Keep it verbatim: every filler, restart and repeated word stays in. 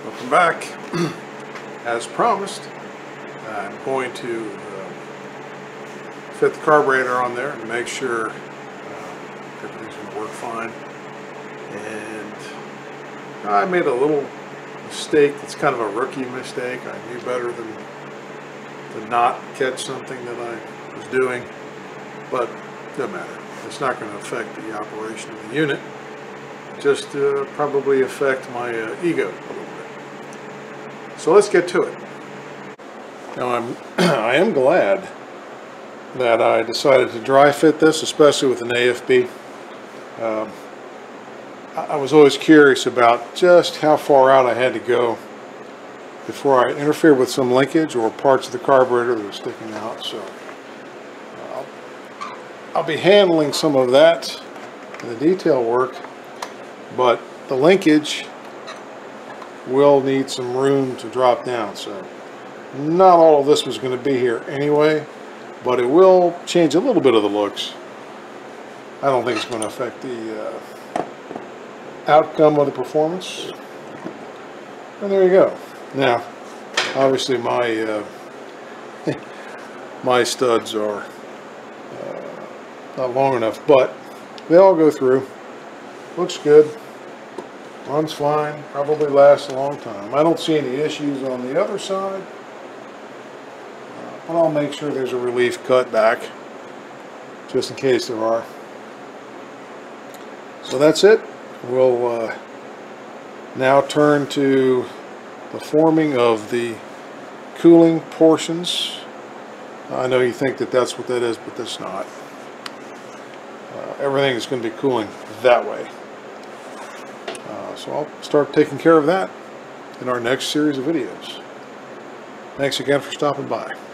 Welcome back. As promised, I'm going to uh, fit the carburetor on there and make sure uh, everything's going to work fine. And I made a little mistake. It's kind of a rookie mistake. I knew better than to not catch something that I was doing, but it doesn't matter. It's not going to affect the operation of the unit. Just uh, probably affect my uh, ego a little bit. So let's get to it. Now I'm I am glad that I decided to dry fit this, especially with an A F B. Um, I, I was always curious about just how far out I had to go before I interfered with some linkage or parts of the carburetor that were sticking out. So uh, I'll, I'll be handling some of that in the detail work. But the linkage will need some room to drop down, so not all of this was going to be here anyway, but it will change a little bit of the looks. I don't think it's going to affect the uh, outcome of the performance. And there you go. Now, obviously my uh, my studs are uh, not long enough, but they all go through. Looks good. Runs fine. Probably lasts a long time. I don't see any issues on the other side. Uh, but I'll make sure there's a relief cut back, just in case there are. So that's it. We'll uh, now turn to the forming of the cooling portions. I know you think that that's what that is, but that's not. Uh, everything is going to be cooling that way. Uh, so I'll start taking care of that in our next series of videos. Thanks again for stopping by.